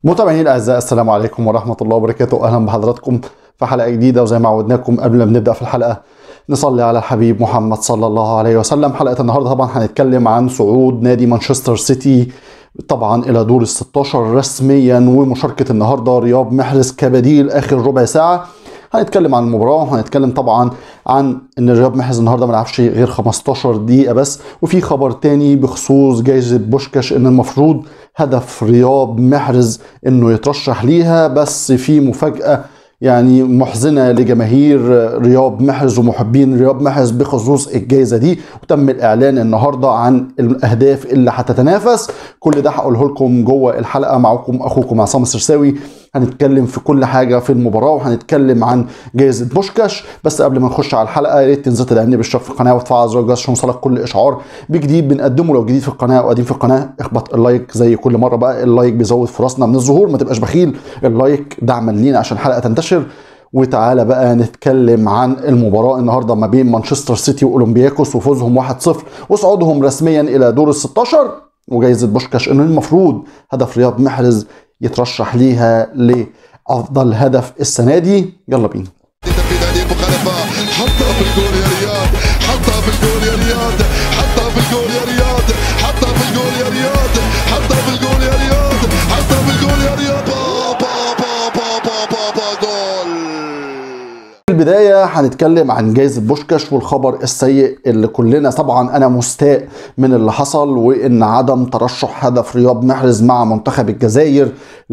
متابعيني الاعزاء، السلام عليكم ورحمه الله وبركاته. اهلا بحضراتكم في حلقه جديده، وزي ما عودناكم قبل ما نبدا في الحلقه نصلي على الحبيب محمد صلى الله عليه وسلم. حلقه النهارده طبعا هنتكلم عن صعود نادي مانشستر سيتي طبعا الى دور ال 16 رسميا، ومشاركه النهارده رياض محرز كبديل اخر ربع ساعه. هنتكلم عن المباراه، وهنتكلم طبعا عن ان رياض محرز النهارده ما لعبش غير 15 دقيقه بس. وفي خبر تاني بخصوص جائزه بوشكاش، ان المفروض هدف رياض محرز انه يترشح ليها، بس في مفاجاه يعني محزنه لجماهير رياض محرز ومحبين رياض محرز بخصوص الجائزه دي، وتم الاعلان النهارده عن الاهداف اللي هتتنافس. كل ده هقوله لكم جوه الحلقه، معكم اخوكم عصام السرساوي. هنتكلم في كل حاجه في المباراه، وهنتكلم عن جائزه بوشكاش. بس قبل ما نخش على الحلقه، يا ريت تنزل تدعمني بالاشتراك في القناه وتفعل زر الجرس عشان يوصلك كل اشعار بجديد بنقدمه. لو جديد في القناه او قديم في القناه، اخبط اللايك زي كل مره بقى، اللايك بيزود فرصنا من الظهور، ما تبقاش بخيل. اللايك دعما لينا عشان الحلقه تنتشر. وتعالى بقى نتكلم عن المباراه النهارده ما بين مانشستر سيتي واولمبياكوس، وفوزهم 1-0 وصعودهم رسميا الى دور ال 16. وجائزه بوشكاش انه المفروض هدف رياض محرز يترشح ليها لافضل هدف السنه دي. يلا بينا. حطها في الجول يا رياض، حطها في الجول يا رياض، حطها في الجول يا رياض، حطها في الجول يا رياض، حطها في الجول يا رياض، حطها في الجول يا رياض. جول. في البداية هنتكلم عن جائزة بوشكاش والخبر السيء اللي كلنا طبعا أنا مستاء من اللي حصل، وإن عدم ترشح هدف رياض محرز مع منتخب الجزائر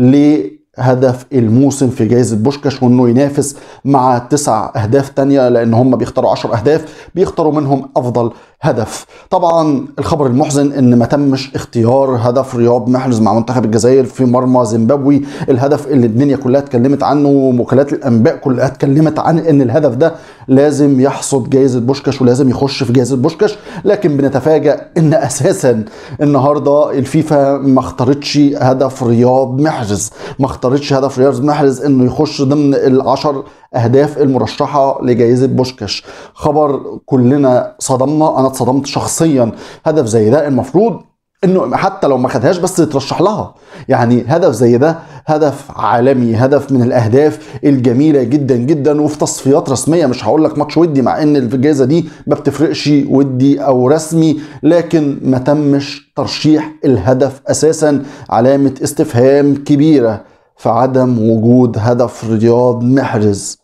هدف الموسم في جائزة بوشكاش، وانه ينافس مع 9 اهداف تانية، لان هم بيختاروا 10 اهداف بيختاروا منهم افضل هدف. طبعا الخبر المحزن ان ما تمش اختيار هدف رياض محرز مع منتخب الجزائر في مرمى زيمبابوي، الهدف اللي الدنيا كلها اتكلمت عنه ووكالات الانباء كلها اتكلمت عن ان الهدف ده لازم يحصد جائزة بوشكاش ولازم يخش في جائزة بوشكاش. لكن بنتفاجأ ان اساسا النهارده الفيفا ما اختارتش هدف رياض محرز، ما اختارتش هدف رياض محرز انه يخش ضمن ال10 اهداف المرشحه لجائزه بوشكاش. خبر كلنا صدمنا، انا اتصدمت شخصيا. هدف زي ده المفروض انه حتى لو ما خدهاش بس يترشح لها. يعني هدف زي ده هدف عالمي، هدف من الاهداف الجميله جدا جدا، وفي تصفيات رسميه. مش هقول لك ماتش ودي، مع ان الجائزه دي ما بتفرقش ودي او رسمي، لكن ما تمش ترشيح الهدف اساسا. علامه استفهام كبيره في عدم وجود هدف رياض محرز.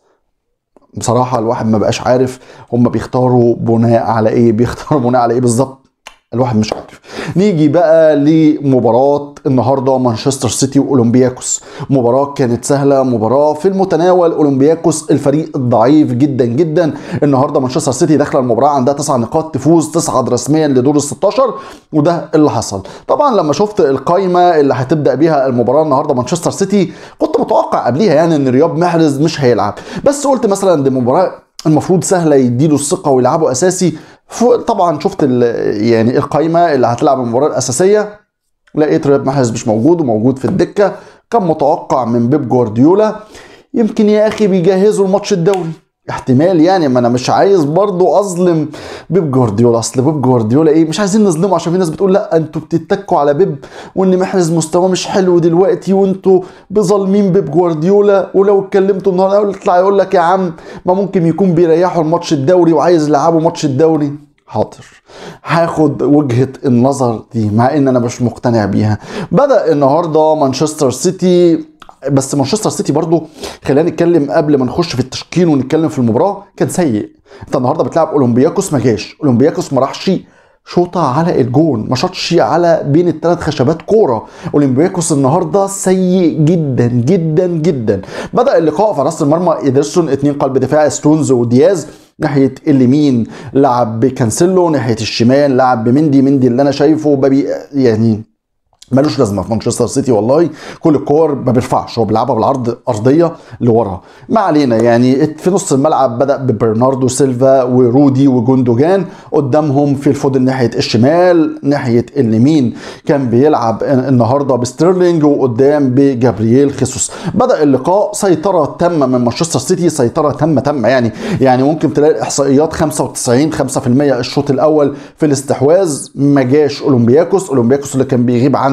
بصراحة الواحد ما بقاش عارف هم بيختاروا بناء على ايه، بيختاروا بناء على ايه بالظبط، الواحد مش عارف. نيجي بقى لمباراة النهاردة مانشستر سيتي واولمبياكوس. مباراة كانت سهلة، مباراة في المتناول. اولمبياكوس الفريق الضعيف جدا جدا. النهاردة مانشستر سيتي داخله المباراة عندها 9 نقاط تفوز تصعد رسميا لدور ال 16، وده اللي حصل. طبعا لما شفت القائمة اللي هتبدأ بيها المباراة النهاردة مانشستر سيتي، كنت متوقع قبليها يعني ان رياض محرز مش هيلعب، بس قلت مثلا دي مباراة المفروض سهلة يديله الثقة ويلعبه اساسي. طبعا شفت يعني القائمه اللي هتلعب المباراه الاساسيه، لقيت رياض محرز مش موجود وموجود في الدكه. كان متوقع من بيب جوارديولا يمكن يا اخي بيجهزوا الماتش الدولي، احتمال يعني. ما انا مش عايز برضو اظلم بيب جوارديولا، اصل بيب جوارديولا ايه، مش عايزين نظلمه عشان في ناس بتقول لا انتوا بتتكوا على بيب وان محرز مستواه مش حلو دلوقتي وانتوا بظالمين بيب جوارديولا. ولو اتكلمتوا النهارده يطلع يقول لك يا عم ما ممكن يكون بيريحوا الماتش الدوري وعايز يلعبوا ماتش الدوري. حاضر، هاخد وجهة النظر دي مع ان انا مش مقتنع بيها. بدأ النهارده مانشستر سيتي، بس مانشستر سيتي برضو خلينا نتكلم قبل ما نخش في التشكيل ونتكلم في المباراة، كان سيء. انت النهارده بتلعب اولمبياكوس، ما جاش اولمبياكوس، ما راحش شوطة على الجون، ما شاطش على بين الثلاث خشبات كورة. اولمبياكوس النهارده سيء جدا جدا جدا. بدأ اللقاء في راس المرمى إيدرسون، 2 قلب دفاع ستونز ودياز. ناحية اليمين لعب بكانسيلو، ناحية الشمال لعب بمندي. مندي اللي انا شايفه بابي يعني ملوش لازمه في مانشستر سيتي والله. كل الكور ما بيرفعش، هو بيلعبها بالعرض ارضيه لورا. ما علينا يعني. في نص الملعب بدا ببرناردو سيلفا ورودي وجوندوجان، قدامهم في الفودن ناحيه الشمال. ناحيه اليمين كان بيلعب النهارده بستيرلينج، وقدام بجابرييل خيسوس. بدا اللقاء سيطره تامه من مانشستر سيتي، سيطره تامه يعني ممكن تلاقي الاحصائيات 95% الشوط الاول في الاستحواذ. ما جاش اولمبياكوس اللي كان بيغيب عنه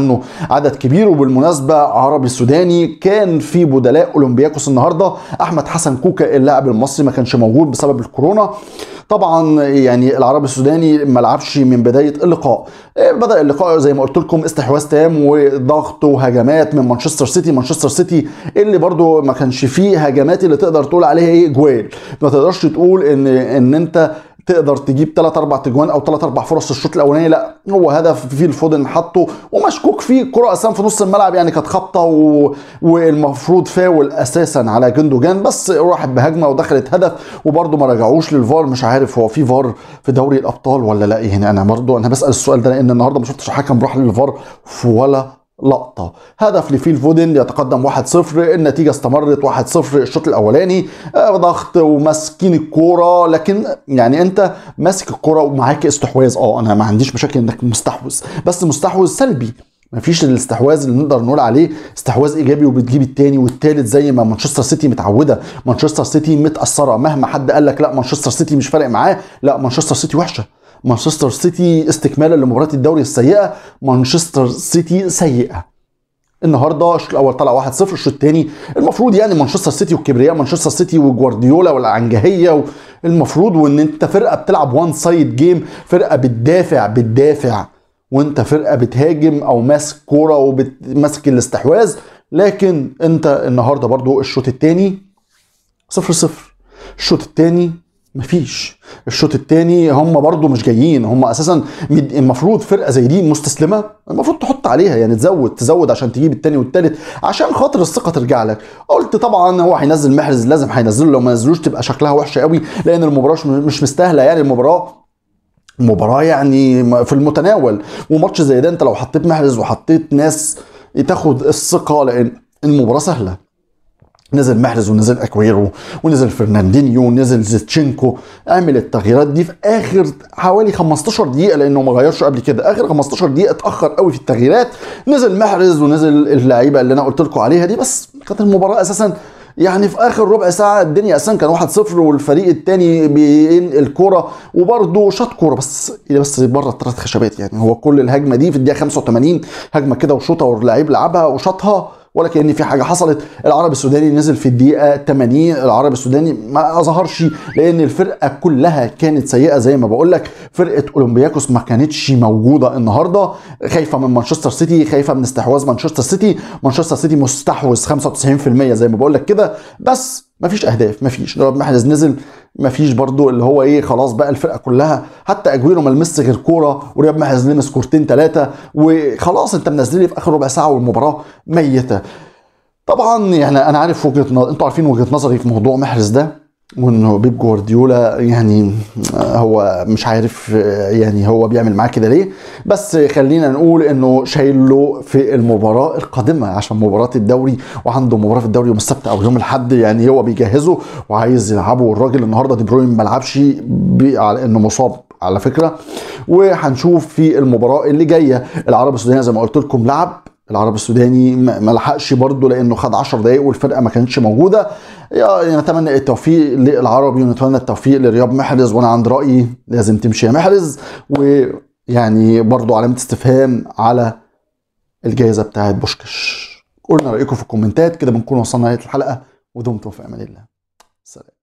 عنه عدد كبير. وبالمناسبه عربي السوداني كان في بدلاء اولمبياكوس النهارده، احمد حسن كوكا اللاعب المصري ما كانش موجود بسبب الكورونا. طبعا يعني العربي السوداني ما لعبش من بدايه اللقاء. بدا اللقاء زي ما قلت لكم استحواذ تام وضغط وهجمات من مانشستر سيتي. مانشستر سيتي اللي برضو ما كانش فيه هجمات اللي تقدر تقول عليها ايه جوال، ما تقدرش تقول ان انت تقدر تجيب 3 4 تجوان او 3 4 فرص الشوط الاولاني، لا هو هدف فيه الفودن حطه ومشكوك فيه، كرة اساسا في نص الملعب يعني كانت خبطه والمفروض فاول اساسا على جندوجان، بس راحت بهجمه ودخلت هدف وبرده ما رجعوش للفار. مش عارف هو في فار في دوري الابطال ولا لا، يعني انا برده انا بسال السؤال ده لان النهارده ما شفتش حكم راح للفار في ولا لقطة. هدف لفيل فودن يتقدم 1-0، النتيجة استمرت 1-0 الشوط الأولاني، ضغط وماسكين الكورة، لكن يعني أنت ماسك الكورة ومعاك استحواذ، أنا ما عنديش مشاكل إنك مستحوذ، بس مستحوذ سلبي، مفيش الاستحواذ اللي نقدر نقول عليه استحواذ ايجابي وبتجيب التاني والتالت زي ما مانشستر سيتي متعوده. مانشستر سيتي متاثره، مهما حد قال لك لا مانشستر سيتي مش فارق معاه، لا مانشستر سيتي وحشه. مانشستر سيتي استكمالا لمباراه الدوري السيئه، مانشستر سيتي سيئه. النهارده الشوط الاول طلع 1-0، الشوط الثاني المفروض يعني مانشستر سيتي وكبرياء مانشستر سيتي وجوارديولا والعنجهيه المفروض، وان انت فرقه بتلعب وان سايد جيم، فرقه بتدافع وانت فرقه بتهاجم او ماسك كوره وماسك الاستحواذ. لكن انت النهارده برضو الشوط الثاني 0-0، الشوط الثاني مفيش، الشوط الثاني هم برضو مش جايين، هم اساسا المفروض فرقه زي دي مستسلمه المفروض تحط عليها يعني تزود عشان تجيب الثاني والثالث عشان خاطر الثقه ترجع لك. قلت طبعا هو هينزل محرز، لازم هينزله، لو ما نزلوش تبقى شكلها وحشه قوي لان المباراه مش مستاهله، يعني المباراه يعني في المتناول، وماتش زي ده انت لو حطيت محرز وحطيت ناس تاخد الثقه لان المباراه سهله. نزل محرز ونزل اكويرو ونزل فرناندينيو ونزل زيتشينكو، اعمل التغييرات دي في اخر حوالي 15 دقيقه لانه ما غيرش قبل كده، اخر 15 دقيقه اتاخر قوي في التغييرات، نزل محرز ونزل اللعيبه اللي انا قلت لكم عليها دي، بس كانت المباراه اساسا يعني في اخر ربع ساعه الدنيا اساسا كان 1-0 والفريق الثاني بينقل الكوره وبرده شاط كوره بس بره الثلاث خشبات، يعني هو كل الهجمه دي في الدقيقه 85 هجمه كده وشوطه واللعيب لعبها وشاطها ولا كأن في حاجه حصلت. العربي السوداني نزل في الدقيقه 80، العربي السوداني ما ظهرش لان الفرقه كلها كانت سيئه زي ما بقول لك. فرقه اولمبياكوس ما كانتش موجوده النهارده، خايفه من مانشستر سيتي، خايفه من استحواذ مانشستر سيتي. مانشستر سيتي مستحوذ 95% زي ما بقول لك كده، بس مفيش اهداف، مفيش رياض محرز نزل، مفيش برضو اللي هو ايه خلاص بقى الفرقه كلها، حتى اجويرو ما لمسش غير كوره ورياض محرز لمس كورتين 3 وخلاص انت منزل لي في اخر ربع ساعه والمباراه ميته. طبعا يعني انا عارف انتوا عارفين وجهه نظري في موضوع محرز ده، وانه بيب جوارديولا يعني هو مش عارف يعني هو بيعمل معاه كده ليه، بس خلينا نقول انه شايل له في المباراه القادمه عشان مباراه الدوري، وعنده مباراه في الدوري يوم السبت او يوم الاحد، يعني هو بيجهزه وعايز يلعبه. والراجل النهارده دي بروين ما لعبش على انه مصاب على فكره، وهنشوف في المباراه اللي جايه. العربي السوداني زي ما قلت لكم لعب، العربي السوداني ما لحقش برضه لانه خد 10 دقائق والفرقه ما كانتش موجوده. يعني نتمنى التوفيق للعربي ونتمنى التوفيق لرياض محرز، وانا عند رايي لازم تمشي يا محرز، ويعني برضه علامه استفهام على الجائزه بتاعت بوشكاش. قولنا رايكم في الكومنتات كده، بنكون وصلنا لنهايه الحلقه ودمتم في امان الله. سلام.